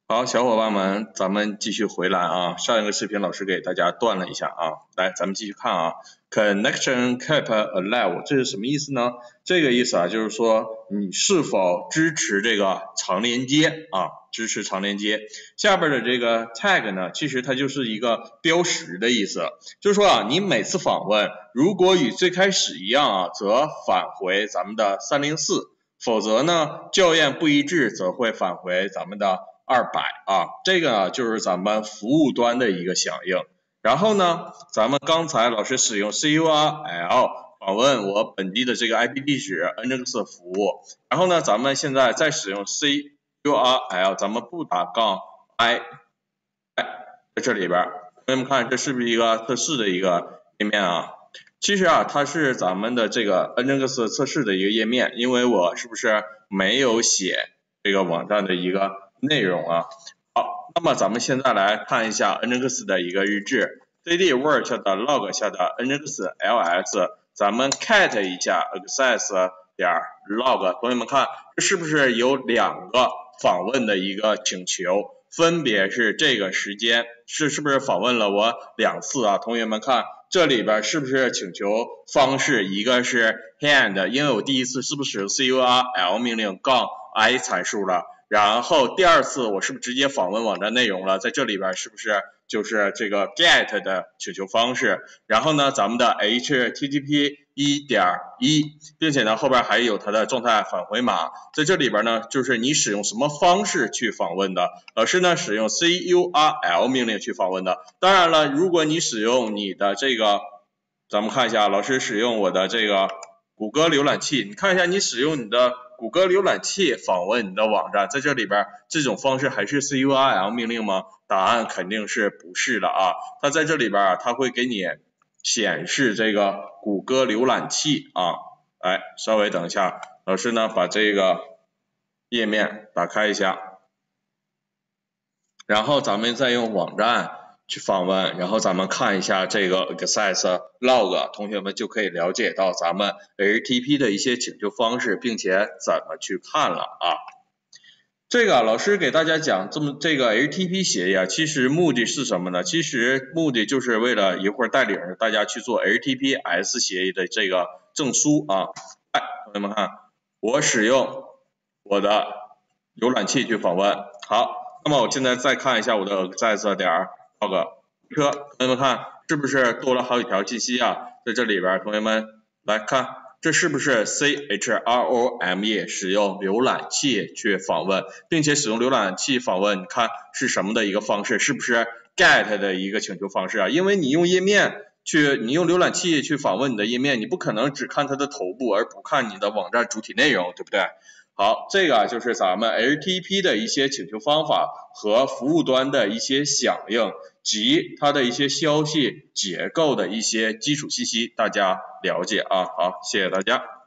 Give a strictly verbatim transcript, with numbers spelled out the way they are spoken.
好，小伙伴们，咱们继续回来啊。上一个视频老师给大家断了一下啊，来，咱们继续看啊。Connection kept alive， 这是什么意思呢？这个意思啊，就是说你是否支持这个长连接啊，支持长连接。下边的这个 tag 呢，其实它就是一个标识的意思，就是说啊，你每次访问如果与最开始一样啊，则返回咱们的三零四，否则呢，校验不一致，则会返回咱们的二百啊，这个呢就是咱们服务端的一个响应。然后呢，咱们刚才老师使用 C U R L 访问我本地的这个 I P 地址 N G X 服务，然后呢，咱们现在再使用 C U R L， 咱们不打杠 I， 在这里边，同学们看这是不是一个测试的一个页面啊？其实啊，它是咱们的这个 N G X 测试的一个页面，因为我是不是没有写这个网站的一个内容啊？好，那么咱们现在来看一下 N G X 的一个日志 ，cd word 下的 log 下的 N G X ls， 咱们 cat 一下 access 点 log， 同学们看这是不是有两个访问的一个请求？分别是这个时间是是不是访问了我两次啊？同学们看这里边是不是请求方式一个是 hand， 因为我第一次是不是使用 C U R L 命令杠 I 参数了，然后第二次我是不是直接访问网站内容了？在这里边是不是就是这个 get 的请求方式？然后呢，咱们的 H T T P 一点一， 并且呢后边还有它的状态返回码，在这里边呢就是你使用什么方式去访问的，老师呢使用 C U R L 命令去访问的。当然了，如果你使用你的这个，咱们看一下，老师使用我的这个谷歌浏览器，你看一下你使用你的谷歌浏览器访问你的网站，在这里边这种方式还是 C U R L 命令吗？答案肯定是不是的啊，它在这里边它会给你显示这个谷歌浏览器啊，来稍微等一下，老师呢把这个页面打开一下，然后咱们再用网站去访问，然后咱们看一下这个 access log， 同学们就可以了解到咱们 H T T P 的一些请求方式，并且怎么去看了啊。这个老师给大家讲这么这个 H T T P 协议啊，其实目的是什么呢？其实目的就是为了一会儿带领着大家去做 H T T P S 协议的这个证书啊。来，同学们看，我使用我的浏览器去访问，好，那么我现在再看一下我的 access 点 log 车，同学们看是不是多了好几条信息啊？在这里边，同学们来看。这是不是 C H R O M E 使用浏览器去访问，并且使用浏览器访问，你看是什么的一个方式？是不是 get 的一个请求方式啊？因为你用页面去，你用浏览器去访问你的页面，你不可能只看它的头部，而不看你的网站主体内容，对不对？好，这个就是咱们 H T T P 的一些请求方法和服务端的一些响应及它的一些消息结构的一些基础信息，大家了解啊。好，谢谢大家。